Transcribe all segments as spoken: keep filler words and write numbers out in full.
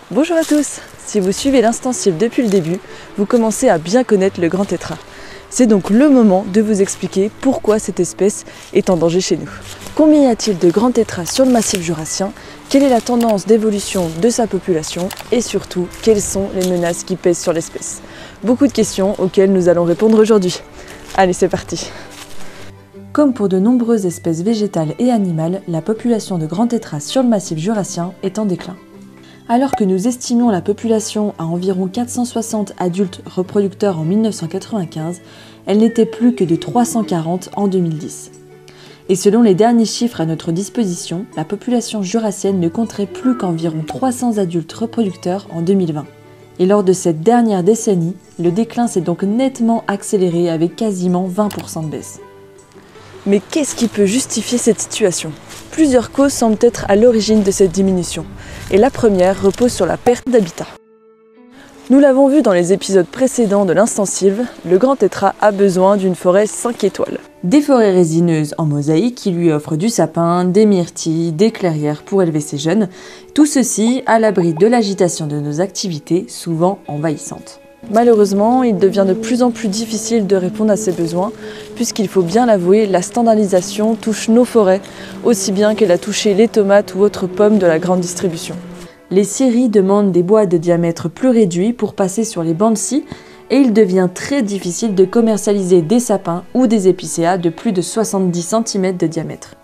Bonjour à tous! Si vous suivez l'Instancible depuis le début, vous commencez à bien connaître le grand tétras. C'est donc le moment de vous expliquer pourquoi cette espèce est en danger chez nous. Combien y a-t-il de grands tétras sur le massif jurassien? Quelle est la tendance d'évolution de sa population? Et surtout, quelles sont les menaces qui pèsent sur l'espèce? Beaucoup de questions auxquelles nous allons répondre aujourd'hui. Allez, c'est parti! Comme pour de nombreuses espèces végétales et animales, la population de grands tétras sur le massif jurassien est en déclin. Alors que nous estimions la population à environ quatre cent soixante adultes reproducteurs en mille neuf cent quatre-vingt-quinze, elle n'était plus que de trois cent quarante en deux mille dix. Et selon les derniers chiffres à notre disposition, la population jurassienne ne compterait plus qu'environ trois cents adultes reproducteurs en deux mille vingt. Et lors de cette dernière décennie, le déclin s'est donc nettement accéléré avec quasiment vingt pour cent de baisse. Mais qu'est-ce qui peut justifier cette situation? Plusieurs causes semblent être à l'origine de cette diminution, et la première repose sur la perte d'habitat. Nous l'avons vu dans les épisodes précédents de l'Instancible, le grand tétras a besoin d'une forêt cinq étoiles. Des forêts résineuses en mosaïque qui lui offrent du sapin, des myrtilles, des clairières pour élever ses jeunes, tout ceci à l'abri de l'agitation de nos activités, souvent envahissantes. Malheureusement, il devient de plus en plus difficile de répondre à ces besoins, puisqu'il faut bien l'avouer, la standardisation touche nos forêts, aussi bien qu'elle a touché les tomates ou autres pommes de la grande distribution. Les scieries demandent des bois de diamètre plus réduit pour passer sur les bancs de scie, et il devient très difficile de commercialiser des sapins ou des épicéas de plus de soixante-dix centimètres de diamètre.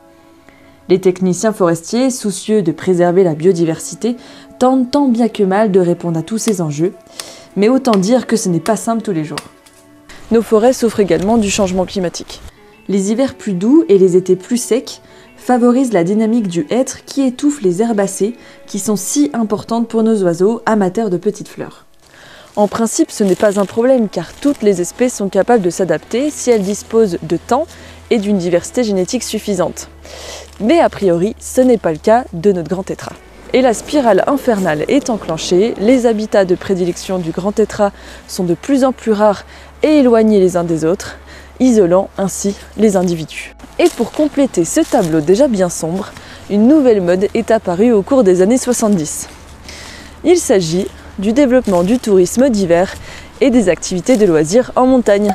Les techniciens forestiers, soucieux de préserver la biodiversité, tentent tant bien que mal de répondre à tous ces enjeux, mais autant dire que ce n'est pas simple tous les jours. Nos forêts souffrent également du changement climatique. Les hivers plus doux et les étés plus secs favorisent la dynamique du hêtre qui étouffe les herbacées qui sont si importantes pour nos oiseaux amateurs de petites fleurs. En principe, ce n'est pas un problème car toutes les espèces sont capables de s'adapter si elles disposent de temps et d'une diversité génétique suffisante. Mais a priori, ce n'est pas le cas de notre grand tétras. Et la spirale infernale est enclenchée, les habitats de prédilection du grand tétras sont de plus en plus rares et éloignés les uns des autres, isolant ainsi les individus. Et pour compléter ce tableau déjà bien sombre, une nouvelle mode est apparue au cours des années soixante-dix. Il s'agit du développement du tourisme d'hiver et des activités de loisirs en montagne.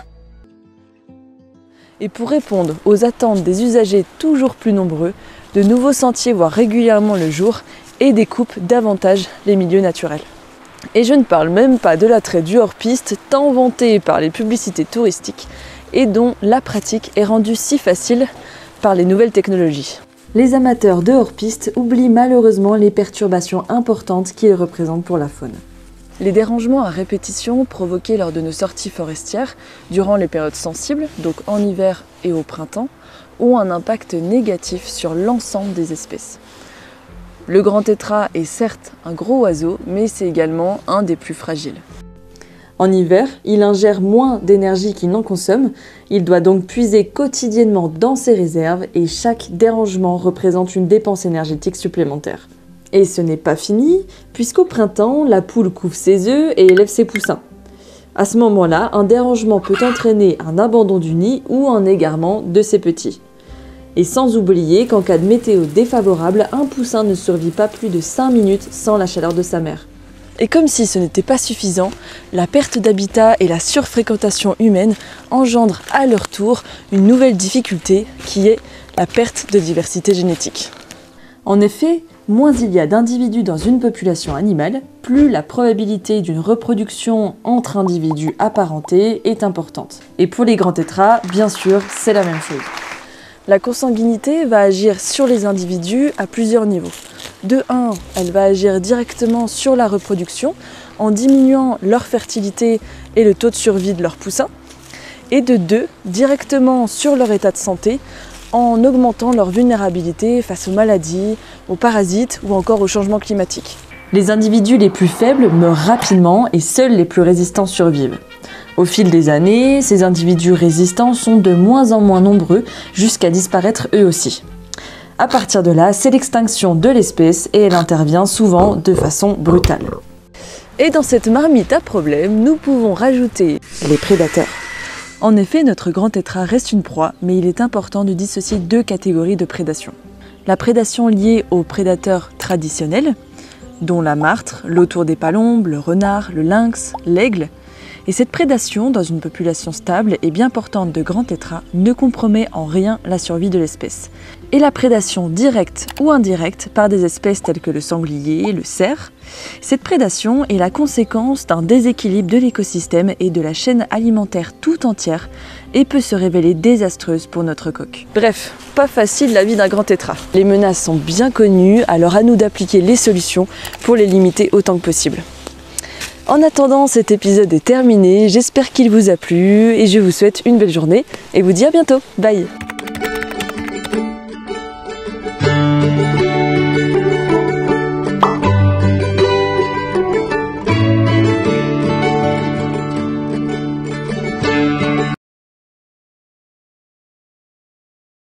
Et pour répondre aux attentes des usagers toujours plus nombreux, de nouveaux sentiers voient régulièrement le jour et découpent davantage les milieux naturels. Et je ne parle même pas de l'attrait du hors-piste tant vanté par les publicités touristiques et dont la pratique est rendue si facile par les nouvelles technologies. Les amateurs de hors-piste oublient malheureusement les perturbations importantes qu'ils représentent pour la faune. Les dérangements à répétition provoqués lors de nos sorties forestières durant les périodes sensibles, donc en hiver et au printemps, ont un impact négatif sur l'ensemble des espèces. Le grand tétras est certes un gros oiseau, mais c'est également un des plus fragiles. En hiver, il ingère moins d'énergie qu'il n'en consomme, il doit donc puiser quotidiennement dans ses réserves et chaque dérangement représente une dépense énergétique supplémentaire. Et ce n'est pas fini, puisqu'au printemps, la poule couve ses œufs et élève ses poussins. À ce moment-là, un dérangement peut entraîner un abandon du nid ou un égarement de ses petits. Et sans oublier qu'en cas de météo défavorable, un poussin ne survit pas plus de cinq minutes sans la chaleur de sa mère. Et comme si ce n'était pas suffisant, la perte d'habitat et la surfréquentation humaine engendrent à leur tour une nouvelle difficulté qui est la perte de diversité génétique. En effet, moins il y a d'individus dans une population animale, plus la probabilité d'une reproduction entre individus apparentés est importante. Et pour les grands tétras, bien sûr, c'est la même chose. La consanguinité va agir sur les individus à plusieurs niveaux. De un, elle va agir directement sur la reproduction en diminuant leur fertilité et le taux de survie de leurs poussins. Et de deux, directement sur leur état de santé en augmentant leur vulnérabilité face aux maladies, aux parasites ou encore au changement climatique. Les individus les plus faibles meurent rapidement et seuls les plus résistants survivent. Au fil des années, ces individus résistants sont de moins en moins nombreux jusqu'à disparaître eux aussi. À partir de là, c'est l'extinction de l'espèce et elle intervient souvent de façon brutale. Et dans cette marmite à problème, nous pouvons rajouter les prédateurs. En effet, notre grand tétras reste une proie, mais il est important de dissocier deux catégories de prédation. La prédation liée aux prédateurs traditionnels, dont la martre, l'autour des palombes, le renard, le lynx, l'aigle. Et cette prédation dans une population stable et bien portante de grands tétras ne compromet en rien la survie de l'espèce. Et la prédation directe ou indirecte par des espèces telles que le sanglier, le cerf, cette prédation est la conséquence d'un déséquilibre de l'écosystème et de la chaîne alimentaire tout entière et peut se révéler désastreuse pour notre coq. Bref, pas facile la vie d'un grand tétra. Les menaces sont bien connues, alors à nous d'appliquer les solutions pour les limiter autant que possible. En attendant, cet épisode est terminé, j'espère qu'il vous a plu et je vous souhaite une belle journée et vous dis à bientôt. Bye!